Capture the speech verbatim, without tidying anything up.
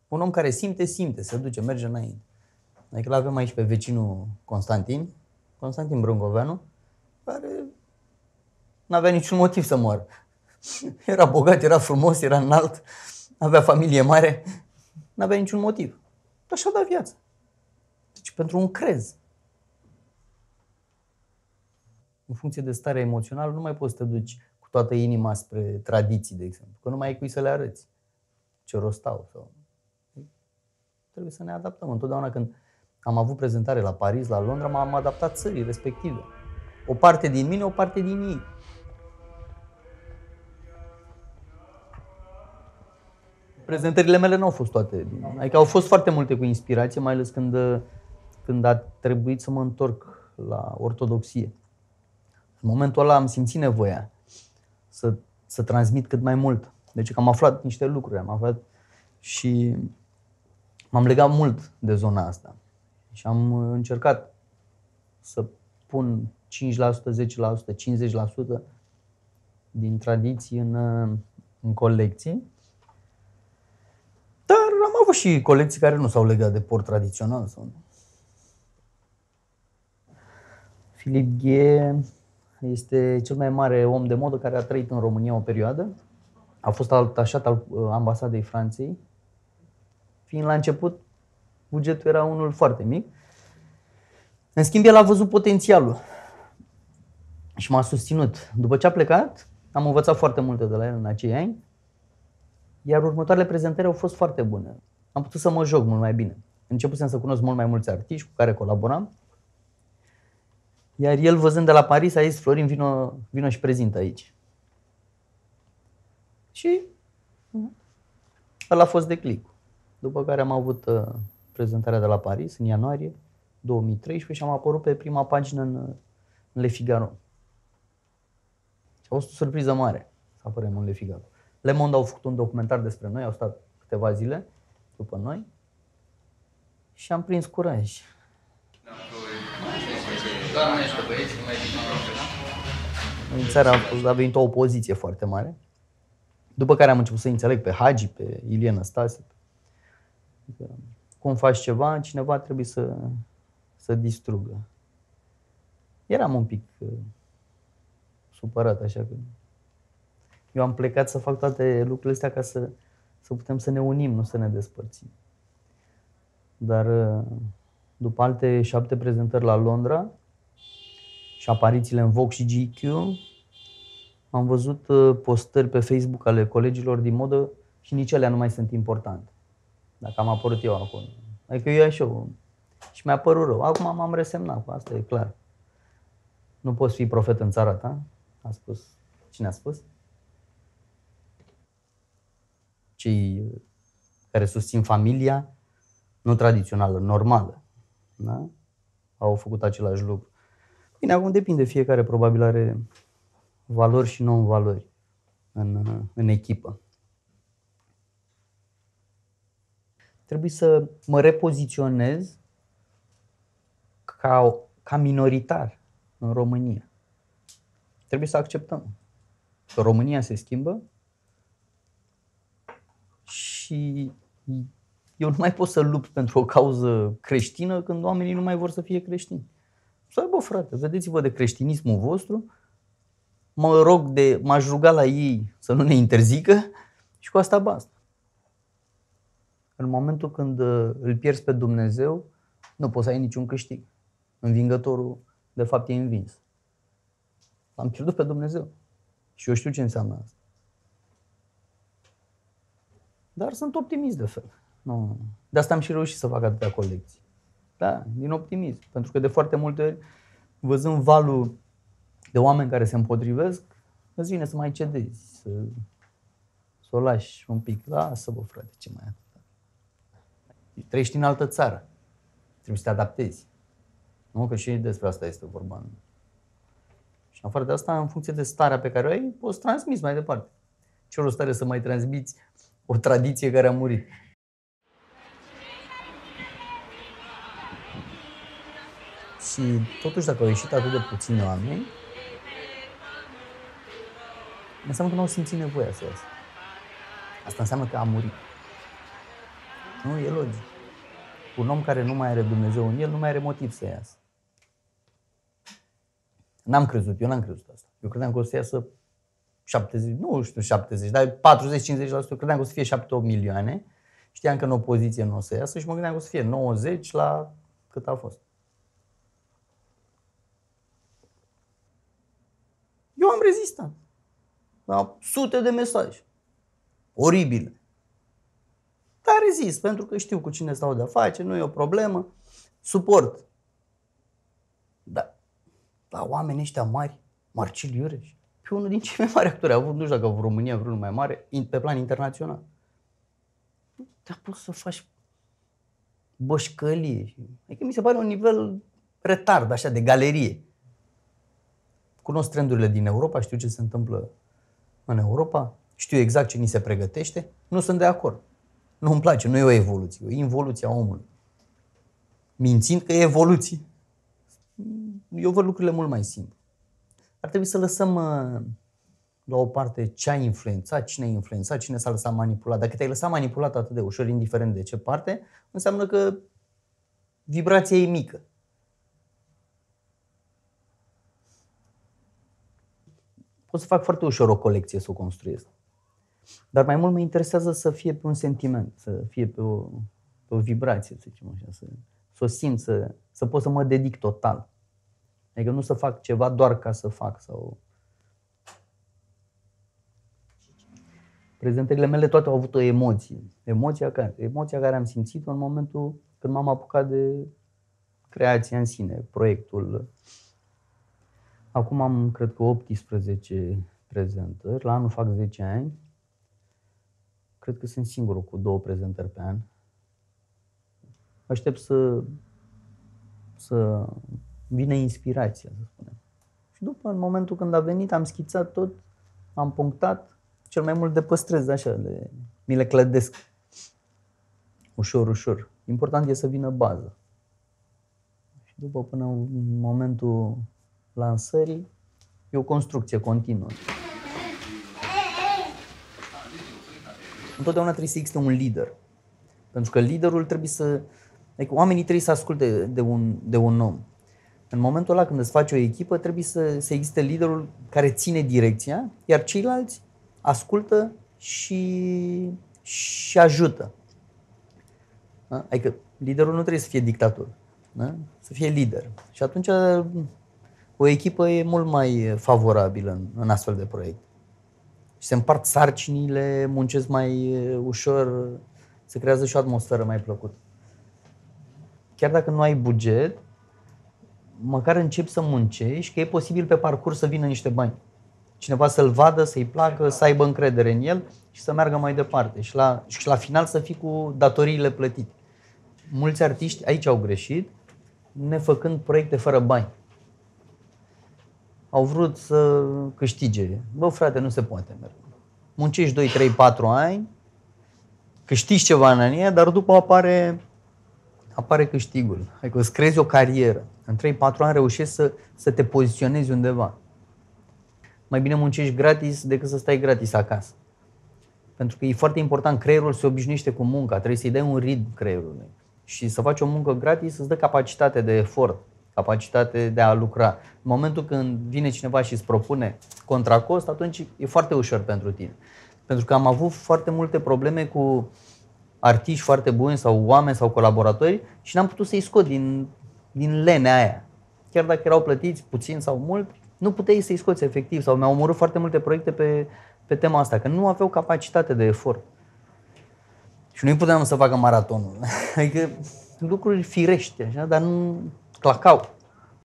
Un om care simte, simte, se duce, merge înainte. Adică l-avem aici pe vecinul Constantin, Constantin Brâncoveanu, care n-avea niciun motiv să moară. Era bogat, era frumos, era înalt, avea familie mare, n-avea niciun motiv. Așa da viața. Deci pentru un crez. În funcție de starea emoțională, nu mai poți să te duci cu toată inima spre tradiții, de exemplu, că nu mai ai cui să le arăți ce rost au. Sau... Trebuie să ne adaptăm. Întotdeauna când am avut prezentare la Paris, la Londra, m-am adaptat țării respective. O parte din mine, o parte din ei. Prezentările mele nu au fost toate. Adică au fost foarte multe cu inspirație, mai ales când, când a trebuit să mă întorc la ortodoxie. În momentul ăla am simțit nevoia să, să transmit cât mai mult. Deci că am aflat niște lucruri, am aflat și m-am legat mult de zona asta. Și am încercat să pun cinci la sută, zece la sută, cincizeci la sută din tradiții în, în colecții. Dar am avut și colecții care nu s-au legat de port tradițional. Sau... Philippe Guet este cel mai mare om de modă care a trăit în România o perioadă. A fost atașat al ambasadei Franței. Fiind la început, bugetul era unul foarte mic. În schimb, el a văzut potențialul și m-a susținut. După ce a plecat, am învățat foarte multe de la el în acei ani, iar următoarele prezentări au fost foarte bune. Am putut să mă joc mult mai bine. Începusem să cunosc mult mai mulți artiști cu care colaboram, iar el, văzând de la Paris, a zis: Florin, vino, vino și prezintă aici. Și ăla a fost declicul. După care am avut uh, prezentarea de la Paris în ianuarie două mii treisprezece și am apărut pe prima pagină în, în Le Figaro. Și a fost o surpriză mare să apărem în Le Figaro. Le Monde au făcut un documentar despre noi, au stat câteva zile după noi și am prins curaj. În țară a venit o opoziție foarte mare, după care am început să înțeleg pe Hagi, pe Ilie Năstase. Cum faci ceva, cineva trebuie să, să distrugă. Eram un pic uh, supărat, așa că eu am plecat să fac toate lucrurile astea ca să, să putem să ne unim, nu să ne despărțim. Dar uh, după alte șapte prezentări la Londra și aparițiile în Vogue și G Q, am văzut uh, postări pe Facebook ale colegilor din modă și nici alea nu mai sunt importante. Dacă am apărut eu acolo. Adică eu așa. Și mi-a părut rău. Acum m-am resemnat, asta e clar. Nu poți fi profet în țara ta, a spus. Cine a spus? Cei care susțin familia nu tradițională, normală. Da? Au făcut același lucru. Bine, acum depinde, fiecare probabil are valori și non-valori în, în echipă. Trebuie să mă repoziționez ca, ca minoritar în România. Trebuie să acceptăm că România se schimbă și eu nu mai pot să lupt pentru o cauză creștină când oamenii nu mai vor să fie creștini. Să bă, frate, vedeți-vă de creștinismul vostru, mă rog de, m-aș ruga la ei să nu ne interzică și cu asta basta. În momentul când îl pierzi pe Dumnezeu, nu poți să ai niciun câștig. Învingătorul, de fapt, e învins. L-am pierdut pe Dumnezeu. Și eu știu ce înseamnă asta. Dar sunt optimist de fel. Nu. De asta am și reușit să fac atâtea colecții. Da, din optimism. Pentru că de foarte multe ori, văzând valul de oameni care se împotrivesc, îți vine să mai cedezi, să, să o lași un pic. Lasă-vă, frate, ce mai atât. Trăiești în altă țară. Trebuie să te adaptezi. Nu? Că și despre asta este vorba. Și în afară de asta, în funcție de starea pe care o ai, poți transmiți mai departe. Ce rost are să mai transmiți o tradiție care a murit? Și totuși, dacă au ieșit atât de puțini oameni, înseamnă că nu au simțit nevoia să iasă. Asta înseamnă că a murit. Nu, e logic. Un om care nu mai are Dumnezeu în el, nu mai are motiv să iasă. N-am crezut, eu n-am crezut asta. Eu credeam că o să iasă șaptezeci, nu știu șaptezeci, dar patruzeci cincizeci la sută. Eu credeam că o să fie șapte opt milioane. Știam că în opoziție nu o să iasă și mă gândeam că o să fie nouăzeci la cât a fost. Eu am rezistat. La sute de mesaje. Oribile. Dar rezist, pentru că știu cu cine stau de-a face, nu e o problemă. Suport. Dar la oamenii ăștia mari, Marcel Iureș, pe unul din cei mai mari actori a avut, nu știu dacă în România vreunul mai mare, pe plan internațional. Te-a pus să faci bășcălie. Adică mi se pare un nivel retard, așa, de galerie. Cunosc trendurile din Europa, știu ce se întâmplă în Europa, știu exact ce ni se pregătește, nu sunt de acord. Nu îmi place, nu e o evoluție, e o involuție a omului. Mințind că e evoluție. Eu văd lucrurile mult mai simple. Ar trebui să lăsăm la o parte ce a influențat, cine a influențat, cine s-a lăsat manipulat. Dacă te-ai lăsat manipulat atât de ușor, indiferent de ce parte, înseamnă că vibrația e mică. Pot să fac foarte ușor o colecție, să o construiesc. Dar mai mult mă interesează să fie pe un sentiment, să fie pe o, pe o vibrație, să zicem așa, să, să o simt, să, să pot să mă dedic total. Adică nu să fac ceva doar ca să fac. Sau... Prezentările mele toate au avut o emoție. Emoția care, emoția care am simțit-o în momentul când m-am apucat de creația în sine, proiectul. Acum am, cred că, optsprezece prezentări. La anul fac zece ani. Cred că sunt singurul cu două prezentări pe an. Aștept să, să vină inspirația, să spunem. Și după, în momentul când a venit, am schițat tot, am punctat, cel mai mult de păstrez, așa, de, mi le clădesc. Ușor, ușor. Important e să vină bază. Și după, până în momentul lansării, e o construcție continuă. Întotdeauna trebuie să existe un lider. Pentru că liderul trebuie să... Adică oamenii trebuie să asculte de un, de un om. În momentul ăla când îți faci o echipă, trebuie să, să existe liderul care ține direcția, iar ceilalți ascultă și, și ajută. Da? Adică liderul nu trebuie să fie dictator, da? Să fie lider. Și atunci o echipă e mult mai favorabilă în, în astfel de proiecte. Și se împart sarcinile, muncesc mai ușor, se creează și o atmosferă mai plăcută. Chiar dacă nu ai buget, măcar începi să muncești, că e posibil pe parcurs să vină niște bani. Cineva să-l vadă, să-i placă, să aibă încredere în el și să meargă mai departe. Și la, și la final să fii cu datoriile plătite. Mulți artiști aici au greșit, nefăcând proiecte fără bani. Au vrut să câștige. Bă, frate, nu se poate merge. Muncești doi, trei, patru ani, câștigi ceva în anii, dar după apare, apare câștigul. Adică îți creezi o carieră. În trei patru ani reușești să, să te poziționezi undeva. Mai bine muncești gratis decât să stai gratis acasă. Pentru că e foarte important, creierul se obișnuiește cu munca, trebuie să-i dai un ritm creierului. Și să faci o muncă gratis îți dă capacitate de efort, capacitate de a lucra. În momentul când vine cineva și îți propune contra cost, atunci e foarte ușor pentru tine. Pentru că am avut foarte multe probleme cu artiști foarte buni sau oameni sau colaboratori și n-am putut să-i scot din, din lenea aia. Chiar dacă erau plătiți puțin sau mult, nu puteai să-i scoți efectiv. Sau mi-au omorât foarte multe proiecte pe, pe tema asta, că nu aveau capacitate de efort. Și nu-i puteam să facă maratonul. Adică lucruri firește, așa, dar nu clacau.